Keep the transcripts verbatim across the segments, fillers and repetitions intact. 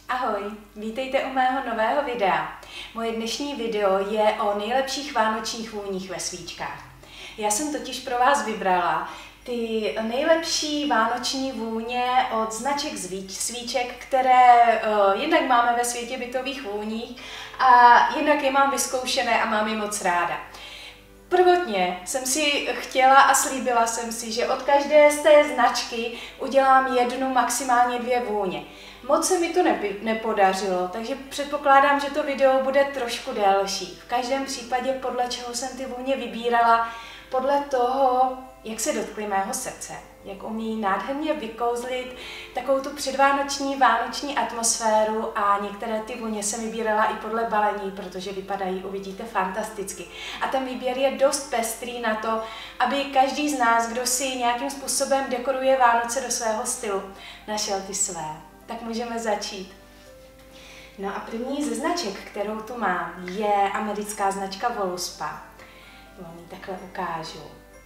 Ahoj, vítejte u mého nového videa. Moje dnešní video je o nejlepších vánočních vůních ve svíčkách. Já jsem totiž pro vás vybrala ty nejlepší vánoční vůně od značek svíček, které uh, jednak máme ve světě bytových vůních a jednak je mám vyzkoušené a mám je moc ráda. Prvotně jsem si chtěla a slíbila jsem si, že od každé z té značky udělám jednu, maximálně dvě vůně. Moc se mi to nepodařilo, takže předpokládám, že to video bude trošku delší. V každém případě podle čeho jsem ty vůně vybírala, podle toho, jak se dotkly mého srdce, jak umí nádherně vykouzlit takovou tu předvánoční, vánoční atmosféru a některé ty vůně jsem vybírala i podle balení, protože vypadají, uvidíte, fantasticky. A ten výběr je dost pestrý na to, aby každý z nás, kdo si nějakým způsobem dekoruje Vánoce do svého stylu, našel ty své. Tak můžeme začít. No a první ze značek, kterou tu mám, je americká značka Voluspa. Vám ji takhle ukážu.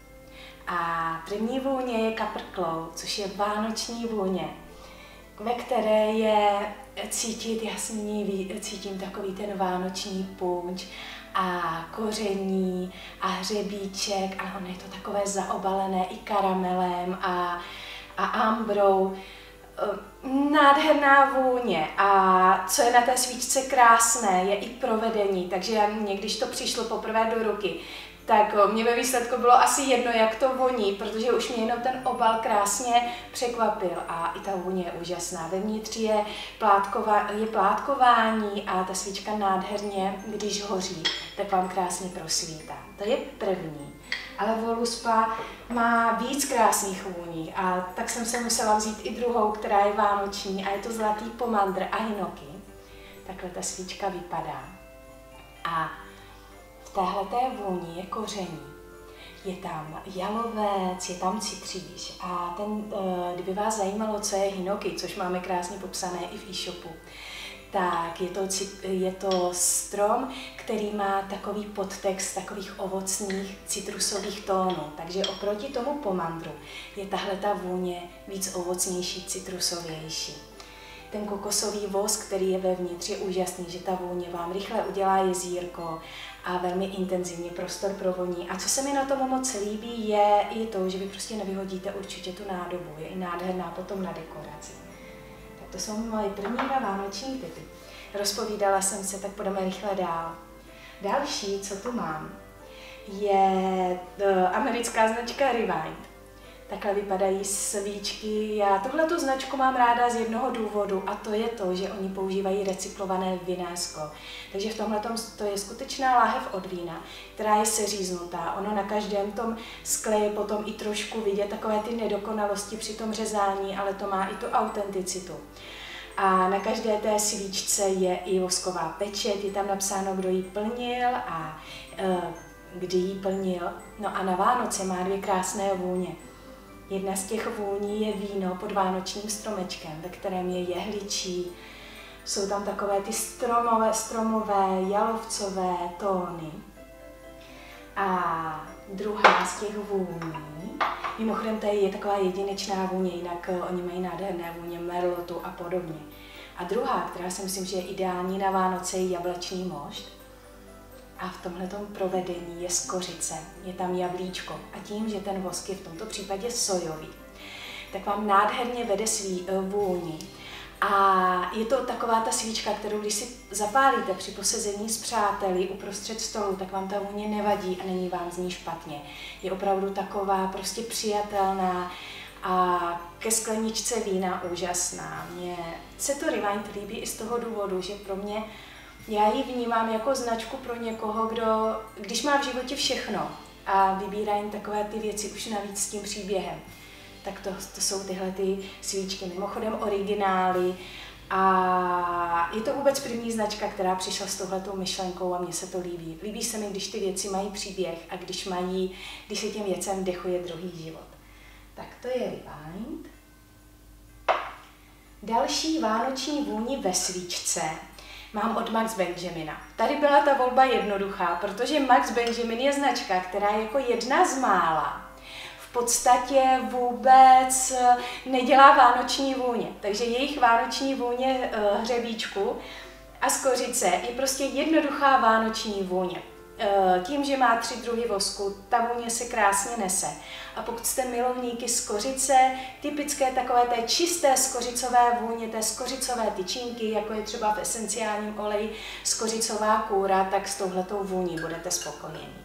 A první vůně je Capriclow, což je vánoční vůně, ve které je cítit jasný, cítím takový ten vánoční punč a koření a hřebíček, a ono je to takové zaobalené i karamelem a, a ambrou. Nádherná vůně a co je na té svíčce krásné, je i provedení, takže mě, když to přišlo poprvé do ruky, tak mě ve výsledku bylo asi jedno, jak to voní, protože už mě jenom ten obal krásně překvapil a i ta vůně je úžasná. Vevnitř je, plátkova, je plátkování a ta svíčka nádherně, když hoří, tak vám krásně prosvítá. To je první. Ale Voluspa má víc krásných vůní a tak jsem se musela vzít i druhou, která je vánoční a je to zlatý pomandr a hinoki. Takhle ta svíčka vypadá. A v téhleté vůni je koření. Je tam jalovec, je tam citříž a ten, kdyby vás zajímalo, co je hinoki, což máme krásně popsané i v e-shopu, tak je to, je to strom, který má takový podtext takových ovocných citrusových tónů. Takže oproti tomu pomandru je tahle ta vůně víc ovocnější, citrusovější. Ten kokosový vosk, který je vevnitř, je úžasný, že ta vůně vám rychle udělá jezírko a velmi intenzivně prostor pro voní. A co se mi na tom moc líbí, je i to, že vy prostě nevyhodíte určitě tu nádobu. Je i nádherná potom na dekoraci. To jsou moje první dva vánoční typy. Rozpovídala jsem se, tak půjdeme rychle dál. Další, co tu mám, je americká značka Rewind. Takhle vypadají svíčky. Já tuhletu značku mám ráda z jednoho důvodu a to je to, že oni používají recyklované vinésko. Takže v tomhletom to je skutečná láhev od vína, která je seříznutá. Ono na každém tom skle je potom i trošku vidět takové ty nedokonalosti při tom řezání, ale to má i tu autenticitu. A na každé té svíčce je i vosková pečeť, je tam napsáno, kdo ji plnil a e, kdy ji plnil. No a na Vánoce má dvě krásné vůně. Jedna z těch vůní je víno pod vánočním stromečkem, ve kterém je jehličí. Jsou tam takové ty stromové, stromové, jalovcové tóny. A druhá z těch vůní, mimochodem tady je taková jedinečná vůně, jinak oni mají nádherné vůně merlotu a podobně. A druhá, která si myslím, že je ideální na Vánoce, je jablečný mošt. A v tomhletom provedení je z kořice, je tam jablíčko. A tím, že ten vosk je v tomto případě sojový, tak vám nádherně vede svý vůni. A je to taková ta svíčka, kterou když si zapálíte při posezení s přáteli uprostřed stolu, tak vám ta vůně nevadí a není vám z ní špatně. Je opravdu taková prostě přijatelná a ke skleničce vína úžasná. Mně se to Rewind líbí i z toho důvodu, že pro mě, já ji vnímám jako značku pro někoho, kdo, když má v životě všechno a vybírá jen takové ty věci už navíc s tím příběhem. Tak to, to jsou tyhle ty svíčky, mimochodem originály a je to vůbec první značka, která přišla s touhletou myšlenkou a mně se to líbí. Líbí se mi, když ty věci mají příběh a když, mají, když se těm věcem dechuje druhý život. Tak to je Rewind. Další vánoční vůni ve svíčce mám od Max Benjamina. Tady byla ta volba jednoduchá, protože Max Benjamin je značka, která je jako jedna z mála v podstatě vůbec nedělá vánoční vůně. Takže jejich vánoční vůně hřebíčku a skořice je prostě jednoduchá vánoční vůně. Tím, že má tři druhy vosku, ta vůně se krásně nese. A pokud jste milovníky skořice, typické takové té čisté skořicové vůně, té skořicové tyčinky, jako je třeba v esenciálním oleji skořicová kůra, tak s touhletou vůní budete spokojení.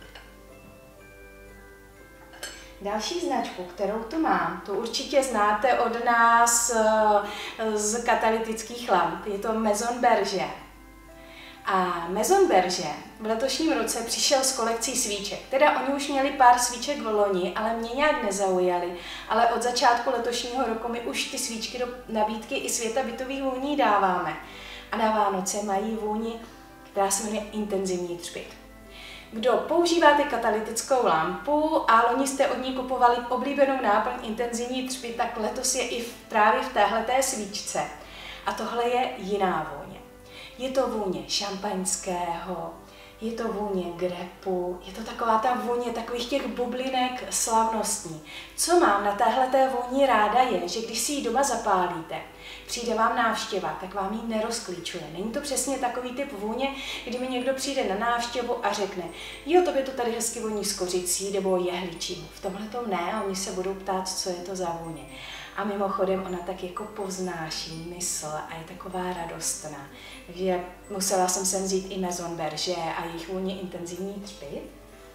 Další značku, kterou tu mám, tu určitě znáte od nás z katalytických lamp, je to Maison Berger. A Maison Berger v letošním roce přišel s kolekcí svíček. Teda oni už měli pár svíček v loni, ale mě nějak nezaujaly. Ale od začátku letošního roku my už ty svíčky do nabídky i světa bytových vůní dáváme. A na Vánoce mají vůni, která se jmenuje Intenzivní třpyt. Kdo používáte katalytickou lampu a loni jste od ní kupovali oblíbenou náplň Intenzivní třpyt, tak letos je i v, právě v téhleté svíčce. A tohle je jiná vůně. Je to vůně šampaňského, je to vůně grepu, je to taková ta vůně takových těch bublinek slavnostní. Co mám na téhleté vůni ráda je, že když si ji doma zapálíte, přijde vám návštěva, tak vám ji nerozklíčuje. Není to přesně takový typ vůně, kdy mi někdo přijde na návštěvu a řekne, jo, tobě to tady hezky voní s kořicí nebo jehličím. V tomhle tom ne, oni se budou ptát, co je to za vůně. A mimochodem ona tak jako povznáší mysl a je taková radostná. Takže musela jsem sem vzít i Maison Berger a jejich vůně Intenzivní třpyt.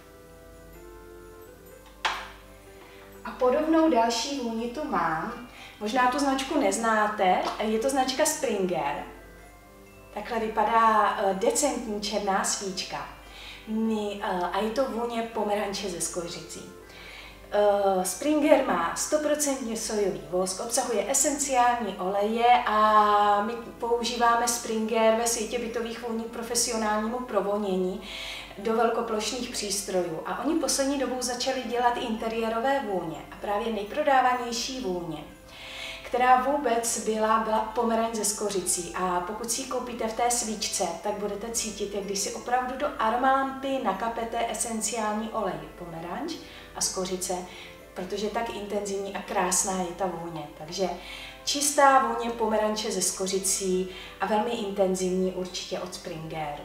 A podobnou další vůni tu mám. Možná tu značku neznáte, je to značka Springer. Takhle vypadá decentní černá svíčka. A je to vůně pomeranče ze skořicí. Springer má sto procent sojový vosk, obsahuje esenciální oleje a my používáme Springer ve světě bytových vůní k profesionálnímu provonění do velkoplošných přístrojů. A oni poslední dobou začali dělat interiérové vůně a právě nejprodávanější vůně, která vůbec byla, byla pomeranč ze skořicí. A pokud si ji koupíte v té svíčce, tak budete cítit, jak když si opravdu do aromalampy nakapete esenciální olej pomeranč a skořice, protože tak intenzivní a krásná je ta vůně. Takže čistá vůně pomeranče ze skořicí a velmi intenzivní určitě od Springeru.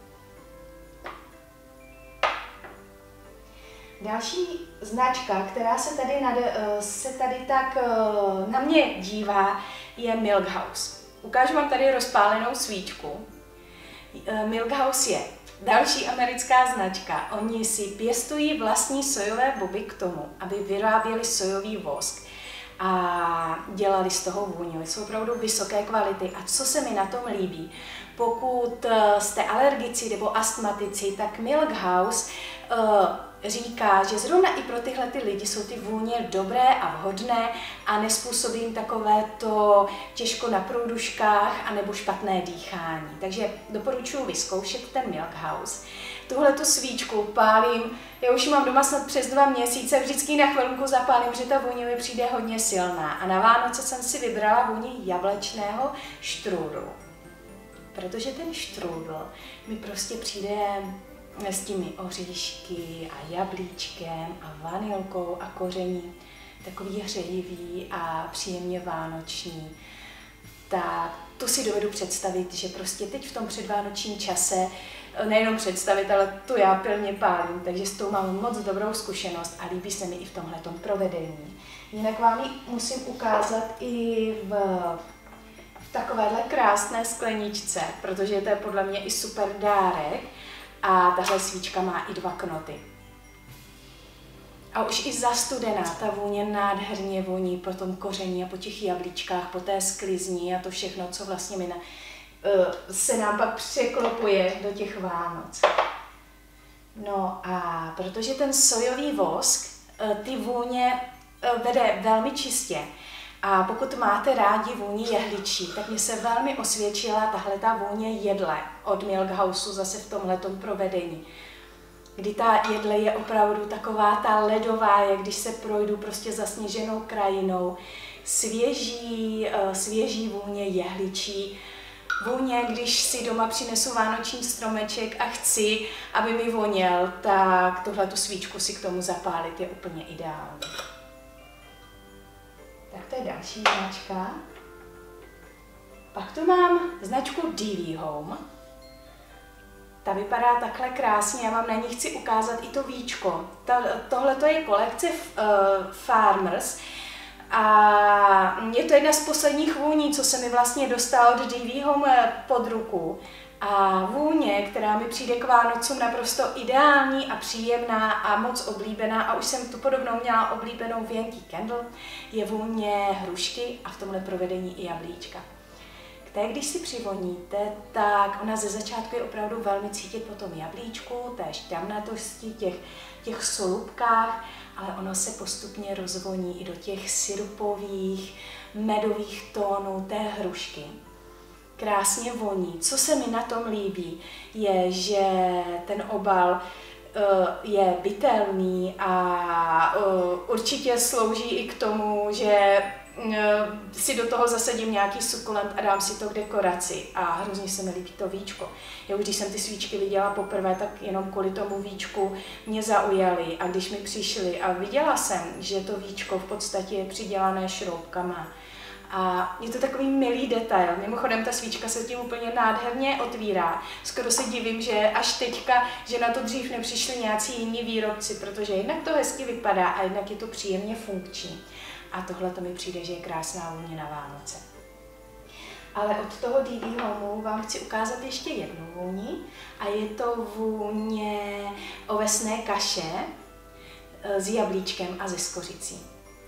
Další značka, která se tady, nad, se tady tak na mě dívá, je Milk House. Ukážu vám tady rozpálenou svíčku. Milk House je další americká značka. Oni si pěstují vlastní sojové boby k tomu, aby vyráběli sojový vosk a dělali z toho vůni. Jsou opravdu vysoké kvality. A co se mi na tom líbí? Pokud jste alergici nebo astmatici, tak Milk House uh, říká, že zrovna i pro tyhle ty lidi jsou ty vůně dobré a vhodné a nespůsobí jim takovéto těžko na průduškách anebo špatné dýchání. Takže doporučuji vyzkoušet ten Milk House. Tuhle tu svíčku pálím, já už ji mám doma snad přes dva měsíce, vždycky na chvilku zapálím, že ta vůně mi přijde hodně silná. A na Vánoce jsem si vybrala vůni jablečného štrůdlu. Protože ten štrůdl mi prostě přijde s těmi oříšky a jablíčkem a vanilkou a koření, takový hřejivý a příjemně vánoční. Tak to si dovedu představit, že prostě teď v tom předvánočním čase, nejenom představit, ale to já pilně pálím, takže s tou mám moc dobrou zkušenost a líbí se mi i v tomhletom provedení. Jinak vám ji musím ukázat i v, v takovéhle krásné skleničce, protože to je podle mě i super dárek. A tahle svíčka má i dva knoty. A už i zastudená ta vůně nádherně voní po tom koření a po těch jablíčkách, po té sklizni a to všechno, co vlastně mi na, uh, se nám pak překlopuje do těch Vánoc. No a protože ten sojový vosk uh, ty vůně uh, vede velmi čistě, a pokud máte rádi vůni jehličí, tak mi se velmi osvědčila tahle ta vůně jedle od Milk Houseu zase v tomhletom provedení. Kdy ta jedle je opravdu taková ta ledová, jak když se projdu prostě zasněženou krajinou. Svěží, svěží vůně jehličí. Vůně, když si doma přinesu vánoční stromeček a chci, aby mi voněl, tak tohle tu svíčku si k tomu zapálit je úplně ideální. to je další značka. Pak tu mám značku D V Home. Ta vypadá takhle krásně, já vám na ní chci ukázat i to víčko. Tohle to je kolekce uh, Farmers a je to jedna z posledních vůní, co se mi vlastně dostala od D V Home pod ruku. A vůně, která mi přijde k Vánocům naprosto ideální a příjemná a moc oblíbená, a už jsem tu podobnou měla oblíbenou v Yankee Candle, je vůně hrušky a v tomhle provedení i jablíčka. Té, když si přivoníte, tak ona ze začátku je opravdu velmi cítit po tom jablíčku, té šťavnatosti, těch, těch solubkách, ale ono se postupně rozvoní i do těch syrupových, medových tónů té hrušky. Krásně voní. Co se mi na tom líbí, je, že ten obal uh, je bytelný a uh, určitě slouží i k tomu, že si do toho zasadím nějaký sukulent a dám si to k dekoraci a hrozně se mi líbí to víčko. Já už když jsem ty svíčky viděla poprvé, tak jenom kvůli tomu víčku mě zaujaly a když mi přišly a viděla jsem, že to víčko v podstatě je přidělané šroubkama a je to takový milý detail. Mimochodem ta svíčka se tím úplně nádherně otvírá. Skoro se divím, že až teďka, že na to dřív nepřišli nějací jiní výrobci, protože jednak to hezky vypadá a jednak je to příjemně funkční. A tohle to mi přijde, že je krásná vůně na Vánoce. Ale od toho D V Home vám chci ukázat ještě jednu vůni a je to vůně ovesné kaše s jablíčkem a ze skořicí.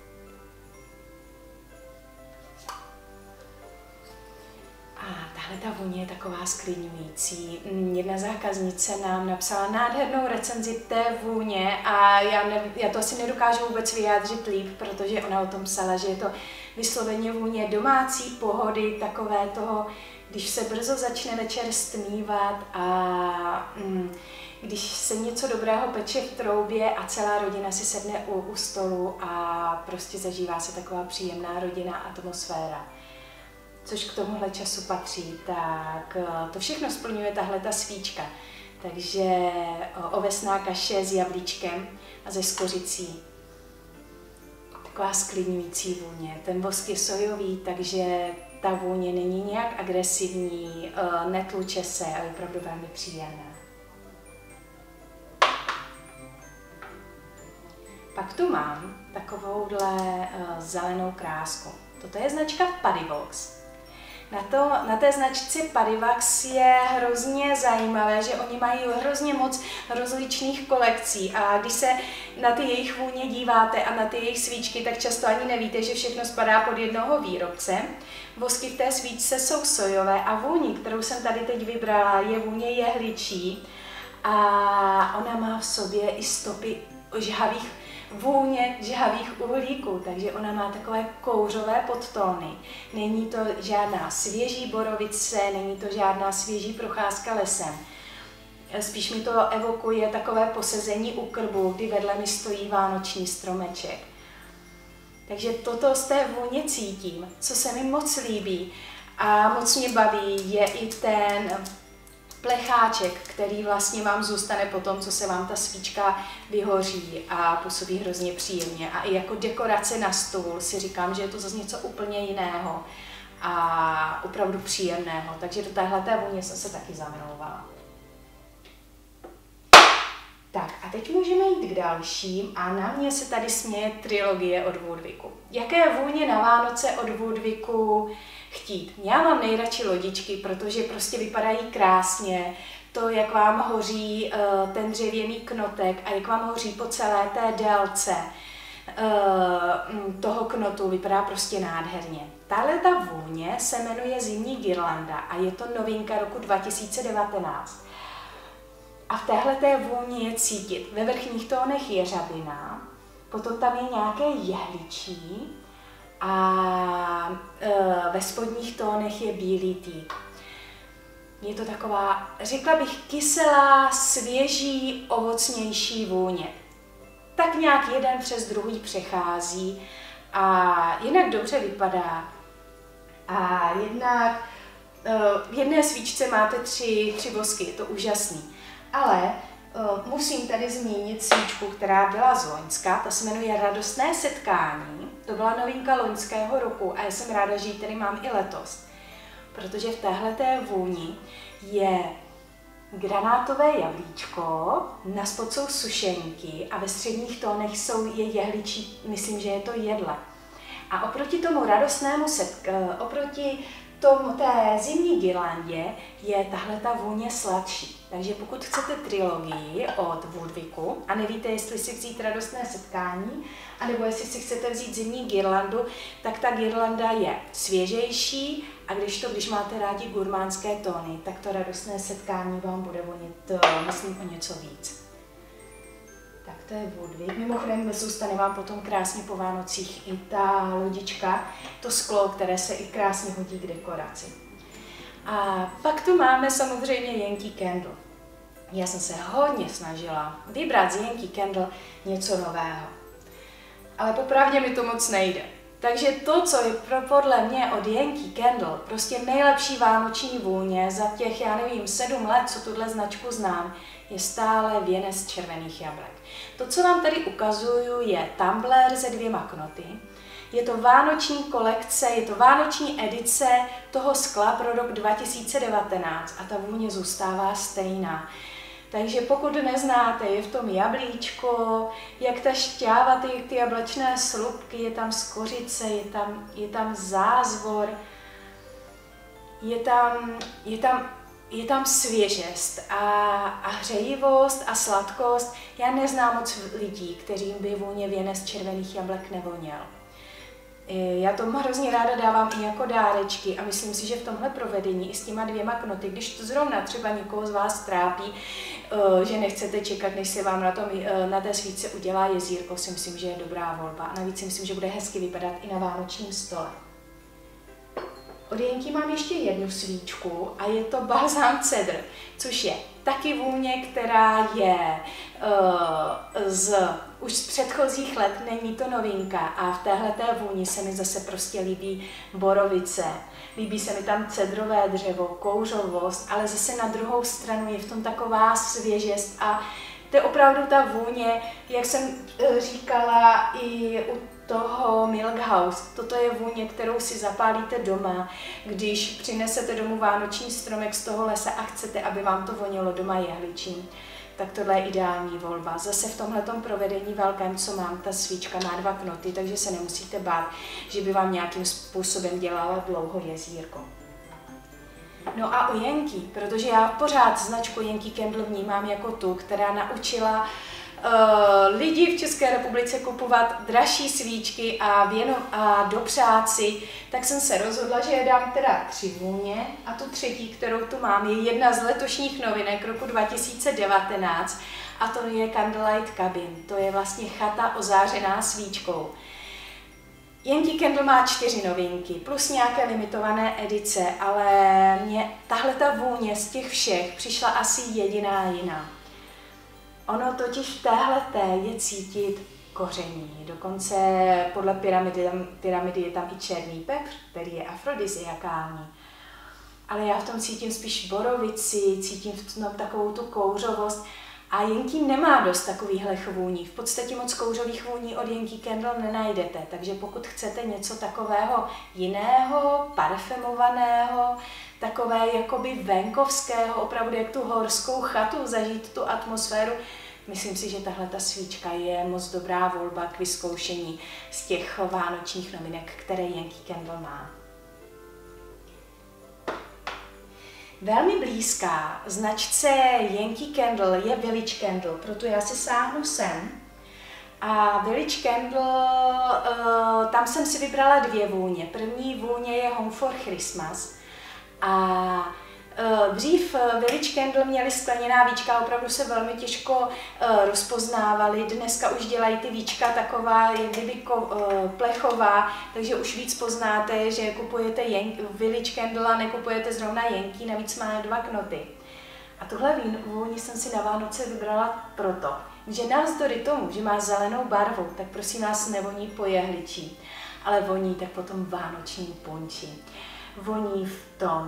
A tahle ta vůně je taková sklidňující. Jedna zákaznice nám napsala nádhernou recenzi té vůně a já, ne, já to asi nedokážu vůbec vyjádřit líp, protože ona o tom psala, že je to vysloveně vůně domácí pohody, takové toho, když se brzo začne večer stmívat a mm, když se něco dobrého peče v troubě a celá rodina si sedne u, u stolu a prostě zažívá se taková příjemná rodinná atmosféra. Což k tomuhle času patří, tak to všechno splňuje tahle ta svíčka. Takže ovesná kaše s jablíčkem a ze skořicí. Taková sklidňující vůně. Ten vosk je sojový, takže ta vůně není nějak agresivní, netluče se a je opravdu velmi příjemná. Pak tu mám takovouhle zelenou krásku. Toto je značka Padivox. Na, to, na té značce Padivax je hrozně zajímavé, že oni mají hrozně moc rozličných kolekcí a když se na ty jejich vůně díváte a na ty jejich svíčky, tak často ani nevíte, že všechno spadá pod jednoho výrobce. Vosky v té svíčce jsou sojové a vůni, kterou jsem tady teď vybrala, je vůně jehličí a ona má v sobě i stopy žhavých vůně žhavých uhlíků, takže ona má takové kouřové podtóny. Není to žádná svěží borovice, není to žádná svěží procházka lesem. Spíš mi to evokuje takové posezení u krbu, kdy vedle mi stojí vánoční stromeček. Takže toto z té vůně cítím, co se mi moc líbí a moc mě baví, je i ten plecháček, který vlastně vám zůstane po tom, co se vám ta svíčka vyhoří a působí hrozně příjemně. A i jako dekorace na stůl si říkám, že je to zase něco úplně jiného a opravdu příjemného. Takže do téhleté vůně jsem se taky zamilovala. Tak a teď můžeme jít k dalším a na mě se tady směje trilogie od Woodwicku. Jaké vůně na Vánoce od Woodwicku chtít? Já mám nejradši lodičky, protože prostě vypadají krásně. To, jak vám hoří uh, ten dřevěný knotek a jak vám hoří po celé té délce uh, toho knotu, vypadá prostě nádherně. Tahle ta vůně se jmenuje Zimní girlanda a je to novinka roku dva tisíce devatenáct. A v téhleté vůni je cítit. Ve vrchních tónech je řabina, potom tam je nějaké jehličí a e, ve spodních tónech je bílý týk. Je to taková, řekla bych, kyselá, svěží, ovocnější vůně. Tak nějak jeden přes druhý přechází a jinak dobře vypadá. A jednak e, v jedné svíčce máte tři, tři vosky, je to úžasný. Ale uh, musím tady zmínit svíčku, která byla z loňska, ta se jmenuje Radostné setkání. To byla novinka loňského roku a já jsem ráda, že ji tedy mám i letos. Protože v téhleté vůni je granátové jablíčko, na spod jsou sušenky a ve středních tónech jsou je jehličí, myslím, že je to jedle. A oproti tomu radostnému setk, oproti tomu té zimní girlandě je tahle ta vůně sladší. Takže pokud chcete trilogii od Woodwicku a nevíte, jestli si vzít radostné setkání, anebo jestli si chcete vzít zimní girlandu, tak ta girlanda je svěžejší a když to, když máte rádi gurmánské tóny, tak to radostné setkání vám bude vonit, myslím, o něco víc. Tak to je Woodwick. Mimochodem zůstane vám potom krásně po Vánocích i ta lodička, to sklo, které se i krásně hodí k dekoraci. A pak tu máme samozřejmě Yankee Candle. Já jsem se hodně snažila vybrat z Yankee Candle něco nového. Ale popravdě mi to moc nejde. Takže to, co je pro, podle mě od Yankee Candle prostě nejlepší vánoční vůně za těch, já nevím, sedm let, co tuhle značku znám, je stále věnec červených jablek. To, co vám tady ukazuju, je tumbler se dvěma knoty. Je to vánoční kolekce, je to vánoční edice toho skla pro rok dva tisíce devatenáct a ta vůně zůstává stejná. Takže pokud neznáte, je v tom jablíčko, jak ta šťáva, ty, ty jablečné slupky, je tam skořice, je tam, je tam zázvor, je tam, je tam, je tam svěžest a, a hřejivost a sladkost. Já neznám moc lidí, kterým by vůně věnec červených jablek nevoněl. Já to hrozně ráda dávám i jako dárečky a myslím si, že v tomhle provedení i s těma dvěma knoty, když to zrovna třeba někoho z vás trápí, že nechcete čekat, než se vám na, tom, na té svíčce udělá jezírko, si myslím, že je dobrá volba. A navíc si myslím, že bude hezky vypadat i na vánočním stole. Od Yankee mám ještě jednu svíčku a je to balzám cedr, což je taky vůně, která je uh, z, už z předchozích let, není to novinka a v téhleté vůni se mi zase prostě líbí borovice, líbí se mi tam cedrové dřevo, kouřovost, ale zase na druhou stranu je v tom taková svěžest a to je opravdu ta vůně, jak jsem uh, říkala i u toho Milk House. Toto je vůně, kterou si zapálíte doma, když přinesete domů vánoční stromek z toho lesa a chcete, aby vám to vonilo doma jehličím. Tak tohle je ideální volba. Zase v tomhletom provedení velkém, co mám, ta svíčka má dva knoty, takže se nemusíte bát, že by vám nějakým způsobem dělala dlouho jezírko. No a u Yankee, protože já pořád značku Yankee Candle vnímám jako tu, která naučila Uh, lidi v České republice kupovat dražší svíčky a, věno, a dopřát si, tak jsem se rozhodla, že je dám teda tři vůně a tu třetí, kterou tu mám, je jedna z letošních novinek roku dva tisíce devatenáct a to je Candlelight Cabin, to je vlastně chata ozářená svíčkou. Yankee Candle má čtyři novinky, plus nějaké limitované edice, ale mě tahle ta vůně z těch všech přišla asi jediná jiná. Ono totiž v téhleté je cítit koření, dokonce podle pyramidy, pyramidy je tam i černý pepř, který je afrodiziakální. Ale já v tom cítím spíš borovici, cítím v tom takovou tu kouřovost a Yankee nemá dost takovýchhle vůní. V podstatě moc kouřových vůní od Yankee Candle nenajdete, takže pokud chcete něco takového jiného, parfumovaného, takové jakoby venkovského, opravdu jak tu horskou chatu, zažít tu atmosféru, myslím si, že tahle ta svíčka je moc dobrá volba k vyzkoušení z těch vánočních novinek, které Yankee Candle má. Velmi blízká značce Yankee Candle je Village Candle, proto já si sáhnu sem. A Village Candle, uh, tam jsem si vybrala dvě vůně. První vůně je Home for Christmas. A uh, dřív Village Candle měly skleněná víčka, opravdu se velmi těžko uh, rozpoznávaly. Dneska už dělají ty víčka taková, jak kdyby ko, uh, plechová, takže už víc poznáte, že kupujete Village Candle a nekupujete zrovna Yankee, navíc má dva knoty. A tuhle vůni jsem si na Vánoce vybrala proto, že navzdory tomu, že má zelenou barvu, tak prosím vás nevoní po jehličí, ale voní tak potom vánoční punči. Voní v tom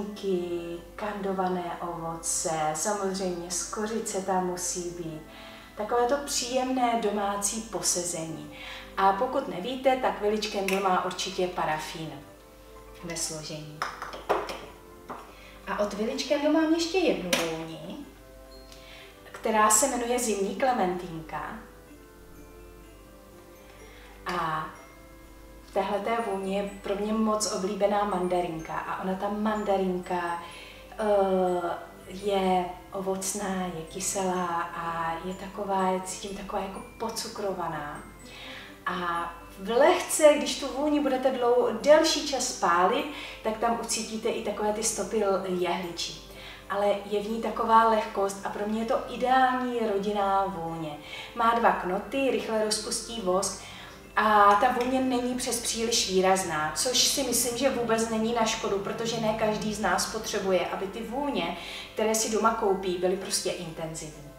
rozinky, kandované ovoce, samozřejmě skořice tam musí být, Takové to příjemné domácí posezení. A pokud nevíte, tak Village Candle má určitě parafín ve složení. A od Village Candle mám ještě jednu vůni, která se jmenuje Zimní klementínka. A v téhleté vůni je pro mě moc oblíbená mandarinka. A ona ta mandarinka uh, je ovocná, je kyselá a je taková, cítím taková jako pocukrovaná. A v lehce, když tu vůni budete dlouho, delší čas pálit, tak tam ucítíte i takové ty stopy jehličí. Ale je v ní taková lehkost a pro mě je to ideální rodinná vůně. Má dva knoty, rychle rozpustí vosk a ta vůně není přes příliš výrazná, což si myslím, že vůbec není na škodu, protože ne každý z nás potřebuje, aby ty vůně, které si doma koupí, byly prostě intenzivní.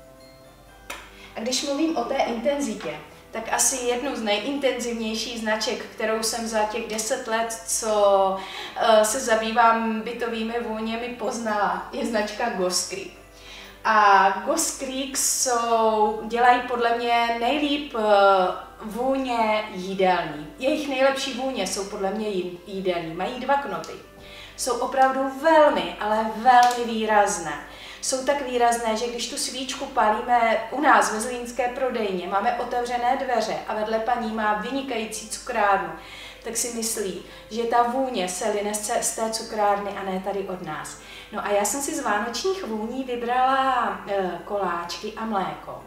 A když mluvím o té intenzitě, tak asi jednu z nejintenzivnějších značek, kterou jsem za těch deset let, co uh, se zabývám bytovými vůněmi, poznala, je značka Ghost Creek. A Ghost Creek jsou, dělají podle mě nejlíp uh, vůně jídelní. Jejich nejlepší vůně jsou podle mě jídelní. Mají dva knoty. Jsou opravdu velmi, ale velmi výrazné. Jsou tak výrazné, že když tu svíčku pálíme u nás ve zlínské prodejně, máme otevřené dveře a vedle paní má vynikající cukrárnu, tak si myslí, že ta vůně se line z té cukrárny a ne tady od nás. No a já jsem si z vánočních vůní vybrala e, koláčky a mléko.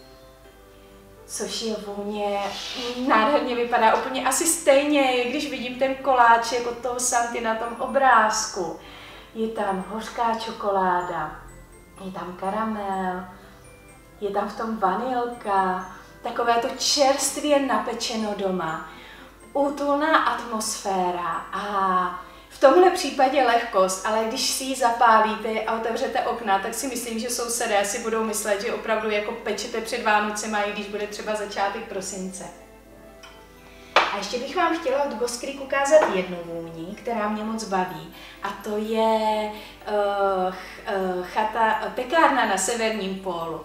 Což je vůně, nádherně vypadá úplně asi stejně, když vidím ten koláček od toho Santy na tom obrázku. Je tam hořká čokoláda, je tam karamel, je tam v tom vanilka, takové to čerstvě napečeno doma, útulná atmosféra a v tomhle případě lehkost, ale když si ji zapálíte a otevřete okna, tak si myslím, že sousedé si budou myslet, že opravdu jako pečete před Vánocema, i když bude třeba začátek prosince. A ještě bych vám chtěla od Ghost Creek ukázat jednu vůni, která mě moc baví, a to je uh, uh, chata, pekárna na severním pólu.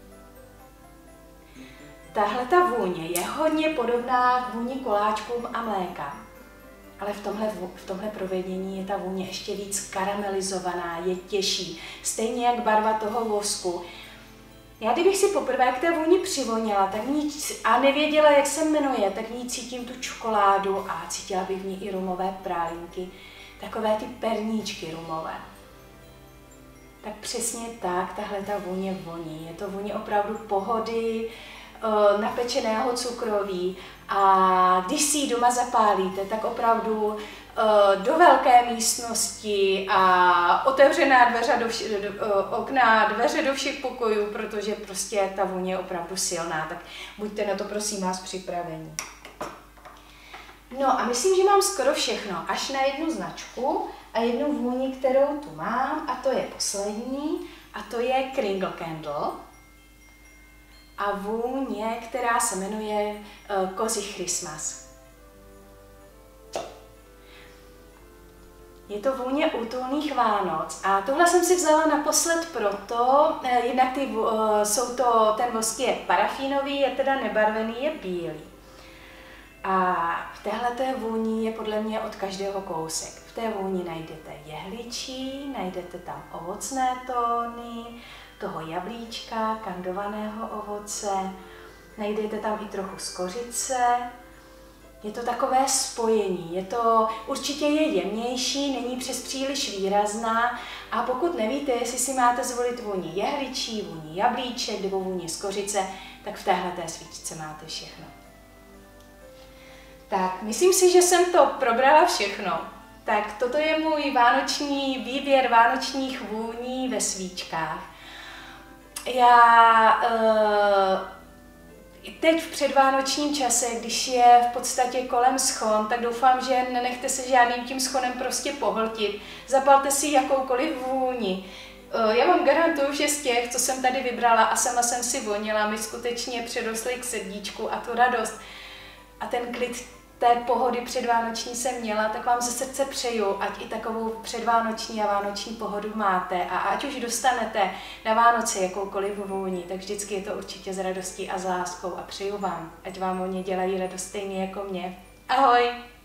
Tahle ta vůně je hodně podobná vůni koláčkům a mléka, ale v tomhle, v tomhle provedení je ta vůně ještě víc karamelizovaná, je těžší, stejně jak barva toho vosku. Já kdybych si poprvé k té vůni přivonila tak ní, a nevěděla, jak se jmenuje, tak v ní cítím tu čokoládu a cítila bych v ní i rumové prálinky, takové ty perníčky rumové. Tak přesně tak tahle ta vůně voní. Je to vůně opravdu pohody, napečeného cukroví a když si ji doma zapálíte, tak opravdu do velké místnosti a otevřená dveře do vši, do, okna, dveře do všech pokojů, protože prostě ta vůně je opravdu silná, tak buďte na to prosím vás připraveni. No a myslím, že mám skoro všechno, až na jednu značku a jednu vůni, kterou tu mám, a to je poslední, a to je Kringle Candle. A vůně, která se jmenuje uh, Cozy Christmas. Je to vůně útulných Vánoc a tohle jsem si vzala naposled proto, uh, jednak ty, uh, jsou to, ten vosk je parafínový, je teda nebarvený, je bílý. A v téhleté vůni je podle mě od každého kousek. V té vůni najdete jehličí, najdete tam ovocné tóny, toho jablíčka, kandovaného ovoce, najdete tam i trochu z kořice. Je to takové spojení, je to, určitě je jemnější, není přes příliš výrazná a pokud nevíte, jestli si máte zvolit vůni jehličí, vůni jablíček nebo vůni z kořice, tak v téhleté svíčce máte všechno. Tak, myslím si, že jsem to probrala všechno. Tak toto je můj vánoční výběr vánočních vůní ve svíčkách. Já uh, teď v předvánočním čase, když je v podstatě kolem schon, tak doufám, že nenechte se žádným tím schonem prostě pohltit. Zapalte si jakoukoliv vůni. Uh, já vám garantuju, že z těch, co jsem tady vybrala a sama jsem si vonila, mi skutečně předosly k srdíčku a tu radost a ten klid té pohody předvánoční jsem měla, tak vám ze srdce přeju, ať i takovou předvánoční a vánoční pohodu máte a ať už dostanete na Vánoce jakoukoliv vůni, tak vždycky je to určitě s radostí a s láskou a přeju vám, ať vám oni dělají radost stejně jako mě. Ahoj!